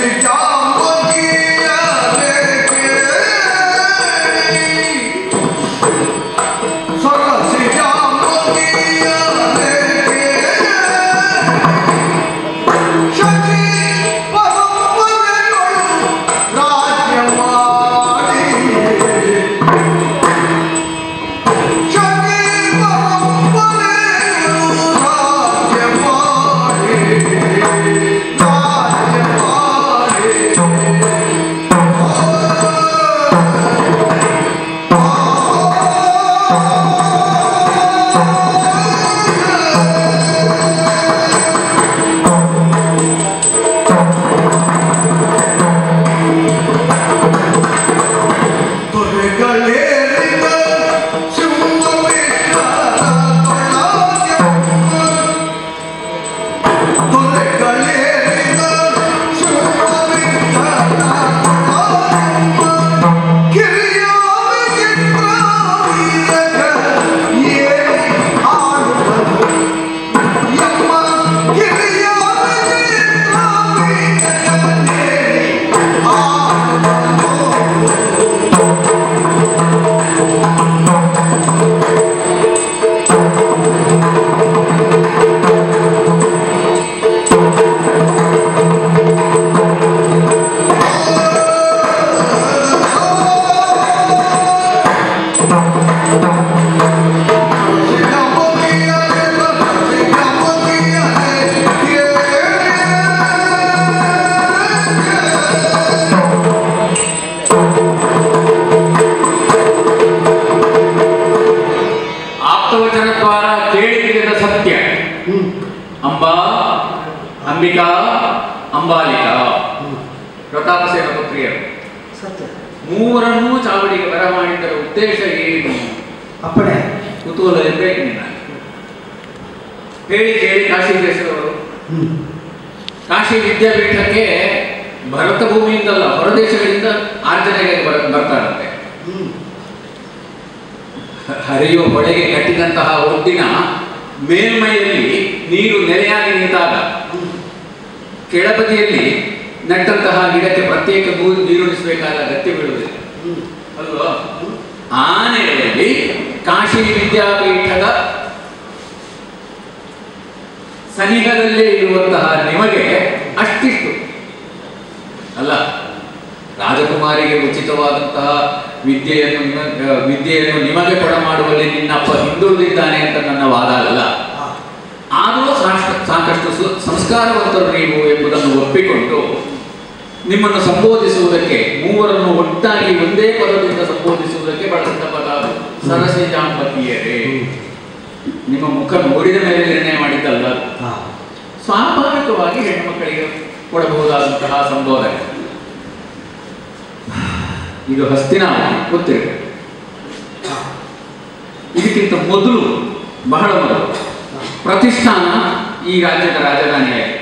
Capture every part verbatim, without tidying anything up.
ಅಂಬಿಕಾ ಅಂಬಾಲಿಕಾ ಪ್ರತಾಪಸೇನ ಪುತ್ರಿಯರು ಸತ್ಯ ಮೂವರನ್ನೂ ಚಾವಡಿಗೆ ಬರಮಾಡಿದ್ದರ ಉದ್ದೇಶ ಏನು? ಅಪ್ಪಣೆ ಕುತೂಹಲ ಇರಬೇಕು ನಿನ್ನ. ಹೇಳಿ ಕೇಳಿ ಕಾಶಿ ದೇಶದವರು ಕಾಶಿ ವಿದ್ಯಾಪೀಠಕ್ಕೆ ಭರತ ಭೂಮಿಯಿಂದಲ್ಲ ಹೊರದೇಶಗಳಿಂದ ಆರ್ಜನೆಗೆ ಬರ ಬರ್ತಾರಂತೆ. ಹರಿಯುವ ಹೊಳೆಗೆ ಕಟ್ಟಿದಂತಹ ಒಡ್ಡಿನ ಮೇಲ್ಮೈಯಲ್ಲಿ ನೀರು ನೆಲೆಯಾಗಿ ನಿಂತಾಗ ಕೆಳಬದಿಯಲ್ಲಿ ನೆಟ್ಟಂತಹ ಗಿಡಕ್ಕೆ ಪ್ರತ್ಯೇಕ ನೀರುಣಿಸಬೇಕಾದ ಅಗತ್ಯ ಬೀಳುವುದಿಲ್ಲ ಅಲ್ವಾ? ಆ ನೆಲೆಯಲ್ಲಿ ಕಾಶಿ ವಿದ್ಯಾಪೀಠದ ಸನಿಹದಲ್ಲೇ ಇರುವಂತಹ ನಿಮಗೆ ಅಷ್ಟಿಷ್ಟು ಅಲ್ಲ, ರಾಜಕುಮಾರಿಗೆ ಉಚಿತವಾದಂತಹ ವಿದ್ಯೆಯನ್ನು ವಿದ್ಯೆಯನ್ನು ನಿಮಗೆ ಕೊಡ ಮಾಡುವಲ್ಲಿ ನಿನ್ನಪ್ಪ ಹಿಂದುಳಿದಿದ್ದಾನೆ ಅಂತ ನನ್ನ ವಾದ ಅಲ್ಲ. ಆದರೂ ಸಾಕಷ್ಟು ಸಂಸ್ಕಾರವಂತರು ನೀವು ಎಂಬುದನ್ನು ಒಪ್ಪಿಕೊಂಡು ನಿಮ್ಮನ್ನು ಸಂಬೋಧಿಸುವುದಕ್ಕೆ, ಮೂವರನ್ನು ಒಟ್ಟಾಗಿ ಒಂದೇ ಪದದಿಂದ ಸಂಬೋಧಿಸುವುದಕ್ಕೆ ಬಳಸಿದ ಪದ ಸರಸಿಜಾಂಬತಿಯರೇ. ನಿಮ್ಮ ಮುಖ ನೋಡಿದ ಮೇಲೆ ನಿರ್ಣಯ ಮಾಡಿದ್ದಲ್ಲ, ಸ್ವಾಭಾವಿಕವಾಗಿ ಹೆಣ್ಣುಮಕ್ಕಳಿಗೆ ಕೊಡಬಹುದಾದಂತಹ ಸಂಬೋಧನೆ. ಇದು ಹಸ್ತಿನಾವತಿ ಗೊತ್ತಿರಬೇಕು. ಇದಕ್ಕಿಂತ ಮೊದಲು, ಬಹಳ ಮೊದಲು ಪ್ರತಿಷ್ಠಾನ ಈ ರಾಜ್ಯದ ರಾಜಧಾನಿಯಾಗಿದೆ.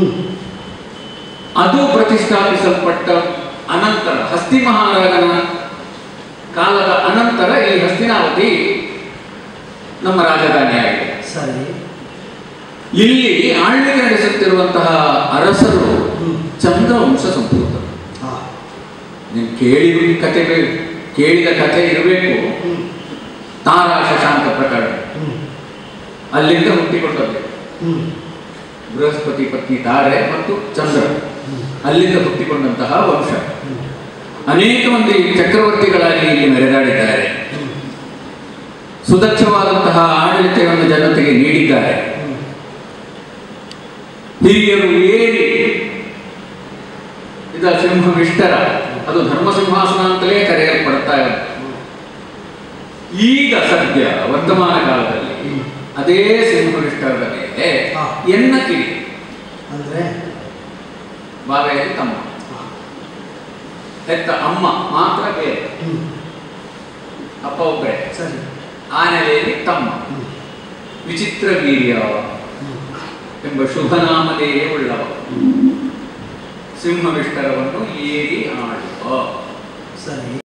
ಅದು ಪ್ರತಿಷ್ಠಾಪಿಸಲ್ಪಟ್ಟ ಅನಂತರ, ಹಸ್ತಿ ಮಹಾರಾಜನ ಕಾಲದ ಅನಂತರ ಈ ಹಸ್ತಿನಾವತಿ ನಮ್ಮ ರಾಜಧಾನಿಯಾಗಿದೆ. ಸರಿ, ಇಲ್ಲಿ ಆಳ್ವಿಕೆ ನಡೆಸುತ್ತಿರುವಂತಹ ಅರಸರು ಚಂದ್ರವಂಶ ಸಂಪೂರ್ಣ. ನೀವು ಕೇಳಿದ ಕತೆ ಕೇಳಿದ ಕಥೆ ಇರಬೇಕು. ತಾರಾ ಶಶಾಂಕ ಪ್ರಕರಣ ಅಲ್ಲಿಂದ ಹುಟ್ಟಿಕೊಂಡದ್ದು. ಬೃಹಸ್ಪತಿ ಪತ್ನಿ ತಾರೆ ಮತ್ತು ಚಂದ್ರ, ಅಲ್ಲಿಂದ ಹುಟ್ಟಿಕೊಂಡಂತಹ ವಂಶ. ಅನೇಕ ಮಂದಿ ಚಕ್ರವರ್ತಿಗಳಾಗಿ ಇಲ್ಲಿ ಮೆರೆದಾಡಿದ್ದಾರೆ. ಸುದಕ್ಷವಾದಂತಹ ಆಡಳಿತವನ್ನು ಜನತೆಗೆ ನೀಡಿದ್ದಾರೆ. ಹಿರಿಯರು ಏರಿ ಇದ ಸಿಂಹವಿಷ್ಟರ, ಅದು ಧರ್ಮ ಸಿಂಹಾಸನ ಅಂತಲೇ ಕರೆಯಲ್ಪಡ್ತಾ ಇದೆ. ಈಗ ಸದ್ಯ ವರ್ತಮಾನ ಕಾಲದಲ್ಲಿ ಅದೇ ಸಿಂಹವಿಷ್ಟರದ ಮೇಲೆ ಎನ್ನ ಕಿರಿ ಅಂದ್ರೆ ಬಾವೆಯಲ್ಲಿ ತಮ್ಮ, ಹೆತ್ತ ಅಮ್ಮ ಮಾತ್ರ ಬೇರೆ, ಅಪ್ಪ ಒಬ್ಬರೇ. ಸರಿ, ಆ ನೆಲೆಯಲ್ಲಿ ತಮ್ಮ ವಿಚಿತ್ರ ವೀರ್ಯ ಎಂಬ ಶುಭನಾಮಧೇಯ ಉಳ್ಳವ ಸಿಂಹವಿಷ್ಟರವನ್ನು ಏರಿ ಆಳುವ. ಸರಿ.